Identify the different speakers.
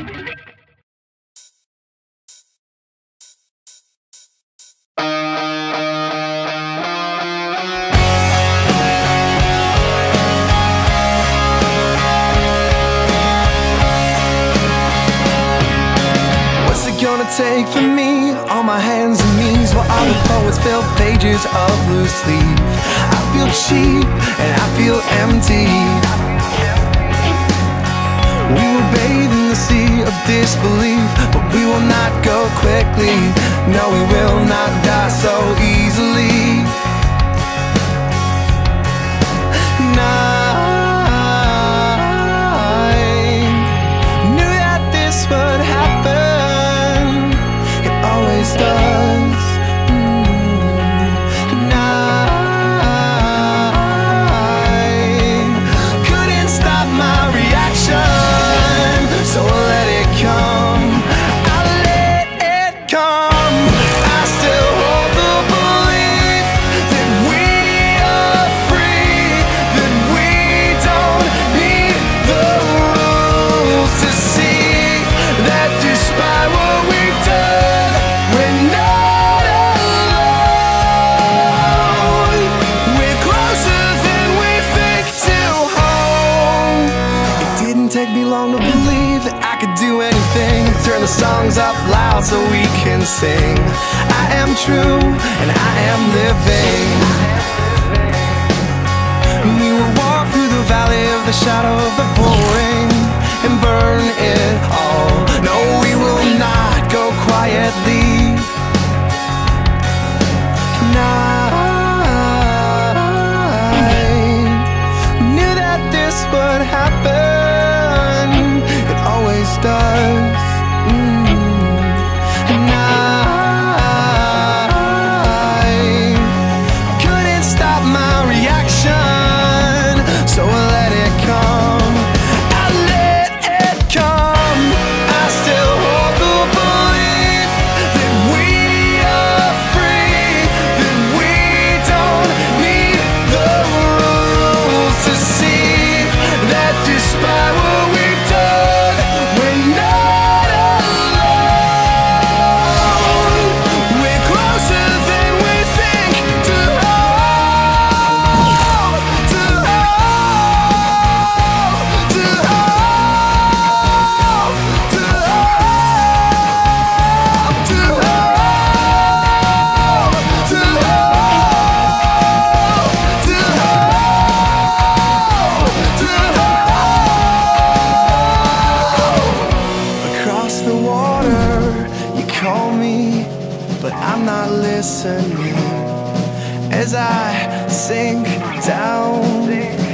Speaker 1: Gonna take for me on my hands and knees while all the poets fill pages of loose leaf. I feel cheap and I feel empty. We will bathe in the sea of disbelief, but we will not go quickly. No, we will not die so easily. Take me long to believe that I could do anything. Turn the songs up loud so we can sing. I am true and I am living. We will walk through the valley of the shadow of the pouring and burn it all. No, we will not go quietly. I knew that this would happen. Does. And I couldn't stop my reaction, so I let it come. I let it come. I still hold the belief that we are free, that we don't need the rules to see that despite what we've done, but I'm not listening as I sink down.